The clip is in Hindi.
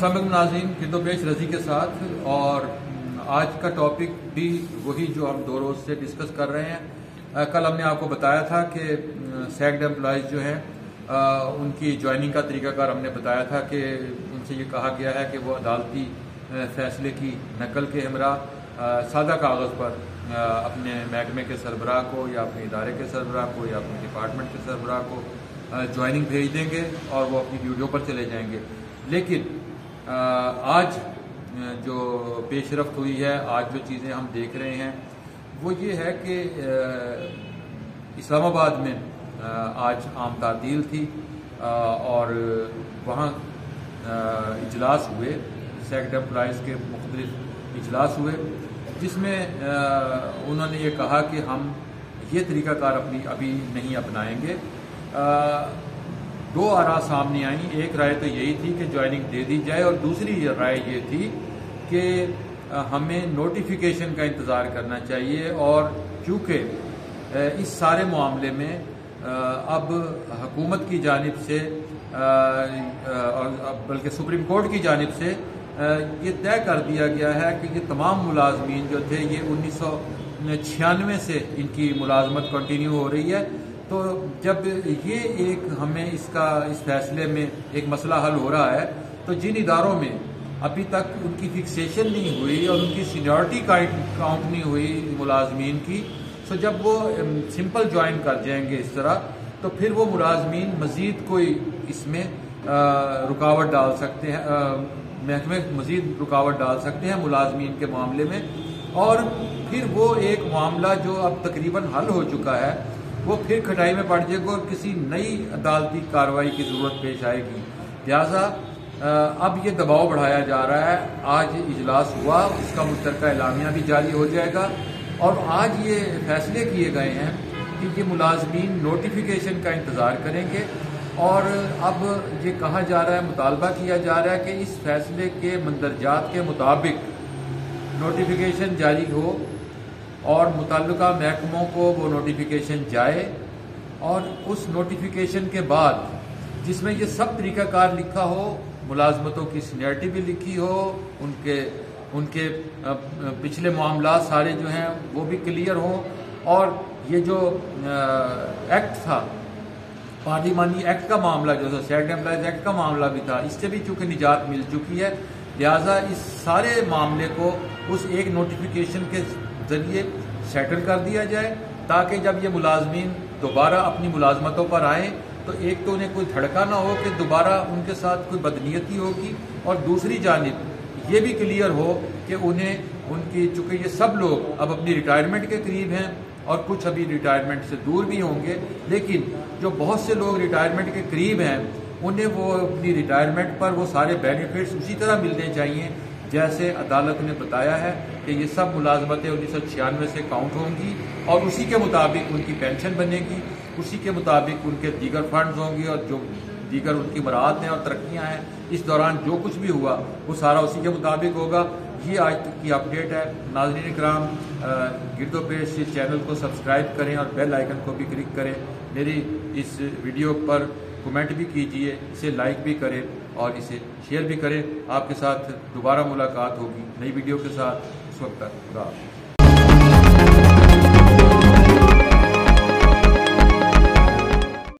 अस्सलाम नाज़रीन, खिदोपेश रजी के साथ। और आज का टॉपिक भी वही जो हम 2 रोज़ से डिस्कस कर रहे हैं। कल हमने आपको बताया था कि सैक्ड एम्प्लॉयज़ जो हैं उनकी ज्वाइनिंग का तरीकाकार हमने बताया था कि उनसे ये कहा गया है कि वो अदालती फैसले की नकल के हमरा सादा कागज़ पर अपने महकमे के सरबराह को या अपने इदारे के सरबराह को या अपने डिपार्टमेंट के सरबराह को ज्वाइनिंग भेज देंगे और वो अपनी ड्यूटियों पर चले जाएंगे। लेकिन आज जो पेशरफ्त हुई है, आज जो चीज़ें हम देख रहे हैं वो ये है कि इस्लामाबाद में आज आम तातील थी और वहाँ इजलास हुए, सैक्ड एम्प्लॉयज़ के मुख्तलिफ इजलास हुए, जिसमें उन्होंने ये कहा कि हम ये तरीक़ाकार अभी नहीं अपनाएंगे। 2 आरा सामने आई। एक राय तो यही थी कि ज्वाइनिंग दे दी जाए और दूसरी राय ये थी कि हमें नोटिफिकेशन का इंतज़ार करना चाहिए। और चूँकि इस सारे मामले में अब हुकूमत की जानिब से और बल्कि सुप्रीम कोर्ट की जानिब से ये तय कर दिया गया है कि ये तमाम मुलाजमीन जो थे ये 1996 से इनकी मुलाजमत कंटिन्यू हो रही है। तो जब ये एक हमें इस फैसले में एक मसला हल हो रहा है तो जिन इदारों में अभी तक उनकी फिक्सेशन नहीं हुई और उनकी सीनियरिटी काउंट नहीं हुई मुलाजमीन की, तो जब वो सिंपल ज्वाइन कर जाएंगे इस तरह, तो फिर वो मुलाजमीन मज़ीद कोई इसमें रुकावट डाल सकते हैं, महकमे मज़ीद रुकावट डाल सकते हैं मुलाजमीन के मामले में। और फिर वो एक मामला जो अब तकरीबन हल हो चुका है वो फिर खटाई में पड़ जाएगा और किसी नई अदालती कार्रवाई की ज़रूरत पेश आएगी। लिहाजा अब ये दबाव बढ़ाया जा रहा है। आज इजलास हुआ, उसका मुतलका एलामिया भी जारी हो जाएगा और आज ये फैसले किए गए हैं कि ये मुलाजमीन नोटिफिकेशन का इंतज़ार करेंगे। और अब ये कहा जा रहा है, मुतालबा किया जा रहा है कि इस फैसले के मंदरजात के मुताबिक नोटिफिकेशन जारी हो और मुतल्लिका महकमों को वो नोटिफिकेशन जाए और उस नोटिफिकेशन के बाद जिसमें ये सब तरीक़ाकार लिखा हो, मुलाजमतों की सीनियरिटी भी लिखी हो, उनके पिछले मामला सारे जो हैं वो भी क्लियर हों। और ये जो एक्ट था, पार्लिमानी एक्ट का मामला जो था, सैक्ड एम्प्लॉयज़ एक्ट का मामला भी था, इससे भी चूँकि निजात मिल चुकी है। लिहाजा इस सारे मामले को उस एक नोटिफिकेशन के जरिए सेटल कर दिया जाए ताकि जब ये मुलाजमीन दोबारा अपनी मुलाजमतों पर आएँ तो एक तो उन्हें कोई धड़का ना हो कि दोबारा उनके साथ कोई बदनीयती होगी, और दूसरी जानिब ये भी क्लियर हो कि उन्हें उनकी, चूँकि ये सब लोग अब अपनी रिटायरमेंट के करीब हैं और कुछ अभी रिटायरमेंट से दूर भी होंगे, लेकिन जो बहुत से लोग रिटायरमेंट के करीब हैं उन्हें वो अपनी रिटायरमेंट पर वो सारे बेनिफिट्स उसी तरह मिलने चाहिए जैसे अदालत ने बताया है कि ये सब मुलाजमतें 1996 से काउंट होंगी और उसी के मुताबिक उनकी पेंशन बनेगी, उसी के मुताबिक उनके दीगर फंड्स होंगे और जो दीगर उनकी मराहत हैं और तरक्कियाँ हैं इस दौरान जो कुछ भी हुआ वो सारा उसी के मुताबिक होगा। ये आज तक की अपडेट है। नाज़रीन इकराम, गिरदोपेश चैनल को सब्सक्राइब करें और बेल आइकन को भी क्लिक करें। मेरी इस वीडियो पर कमेंट भी कीजिए, इसे लाइक भी करें और इसे शेयर भी करें। आपके साथ दोबारा मुलाकात होगी नई वीडियो के साथ। उस वक्त तक खुदा हाफ़िज़।